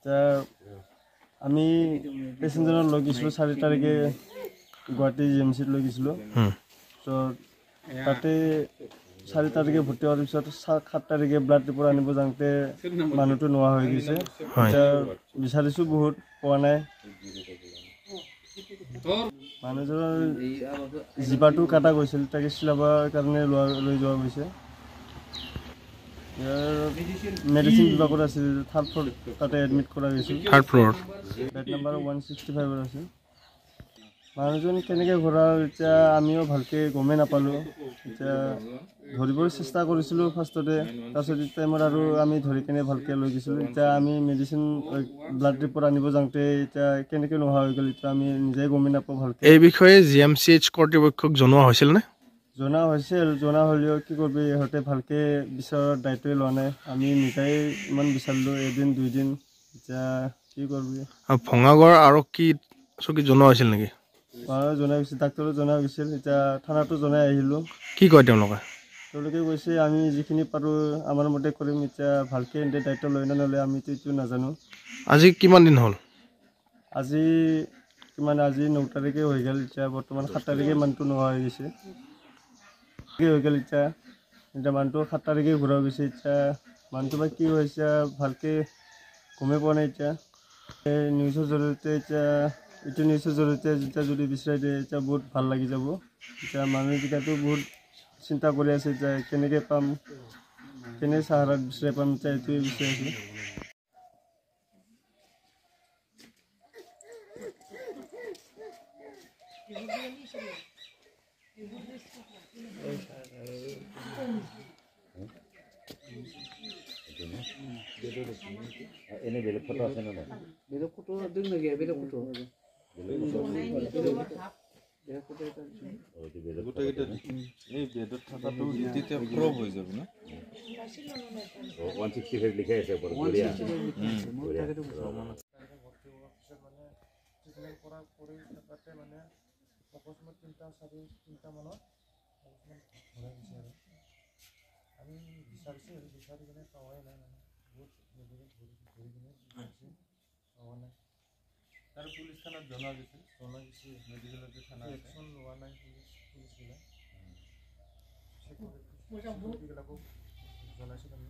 এতিয়া আমি পেচেণ্টজনক লৈ গৈছিলোঁ 4 তাৰিখে গুৱাহাটী GMCত লৈ গৈছিলোঁ। ত' তাতে 4 তাৰিখে ভৰ্তি হোৱাৰ পিছত 7 তাৰিখে ব্লাড ৰিপৰ্ট আনিব যাওঁতে মানুহটো নোহোৱা হৈ গৈছে। এতিয়া বিচাৰিছোঁ বহুত, পোৱা নাই। মানুহজনৰ জিভাটো কাটা গৈছিল, তাকে চিলাবৰ কাৰণে লৈ যোৱা গৈছে। মেডিচিন বিভাগত আছিল, 3rd ফ্ল'ৰ তাতে এডমিট কৰা গৈছিল। 3rd ফ্ল'ৰ বেড নাম্বাৰ 165 আছিল। মানুহজন কেনেকৈ ঘূৰা এতিয়া আমিও ভালকৈ গমেই নাপালোঁ। এতিয়া ধৰিবৰ চেষ্টা কৰিছিলোঁ ফাৰ্ষ্টতে, তাৰপিছত টাইমত আৰু আমি ধৰি কেনে ভালকৈ লৈ গৈছিলোঁ। এতিয়া আমি মেডিচিন ব্লাড ৰিপৰ্ট আনিব যাওঁতে এতিয়া কেনেকৈ নোহোৱা হৈ গ'ল, এতিয়া আমি নিজেই গমেই নাপাওঁ ভালকৈ। এই বিষয়ে GMCH কৰ্তৃপক্ষক জনোৱা হৈছিলনে? জনা হৈছিল, জনা হ'লেও কি কৰিবি, ইহঁতে ভালকৈ বিচৰাৰ দায়িত্বই লোৱা নাই। আমি নিজেই ইমান বিচাৰিলোঁ, এদিন 2 দিন, এতিয়া কি কৰিবি। ভঙাগড় আৰক্ষী চকীত জনোৱা হৈছিল নেকি? জনাই গৈছিল, ডাক্তৰক জনাই গৈছিল। এতিয়া থানাতো জনাই আহিলোঁ। কি কয় তেওঁলোকে? তেওঁলোকে কৈছে আমি যিখিনি পাৰোঁ আমাৰ মতে কৰিম। এতিয়া ভালকৈ এনে দায়িত্ব লৈ নল'লে আমিতো এইটো নাজানো। আজি কিমান দিন হ'ল? আজি 9 তাৰিখে হৈ গ'ল। এতিয়া বৰ্তমান 7 তাৰিখে মানুহটো নোহোৱা হৈ গৈছে। কি হৈ গ'ল এতিয়া মানুহটো 7 তাৰিখে ঘূৰা গৈছে। এতিয়া মানুহটো বা কি হৈছে ভালকৈ গমেই পোৱা নাই। এতিয়া নিউজৰ জৰিয়তে এইটো নিউজৰ জৰিয়তে যেতিয়া যদি বিচাৰি দিয়ে এতিয়া বহুত ভাল লাগি যাব। এতিয়া মানুহকেইটাতো বহুত চিন্তা কৰি আছে, এতিয়া কেনেকৈ পাম, কেনে চাহাৰাত বিচাৰি পাম, এতিয়া এইটোৱে বিচাৰি আছোঁ। এনে বেলেগ ফটো আছে নে নাই? বেলেগ ফটো দিম নেকি? বেলেগ ফটো এই বেডত থকাটো তেতিয়া ক্ৰপ হৈ যাব না? 165 লিখাই আছে ওপৰত। বঢ়িয়া। আমি বিচাৰিছোঁ, বিচাৰি কিনে পোৱাই নাই। বহুত আৰু পুলিচ থানাত জনোৱা গৈছিল, মেডিকেলত যে থানা একশ্যন লোৱা নাই পুলিচবিলাক। চিকিউৰিটিবিলাকো জনাইছিল আমি।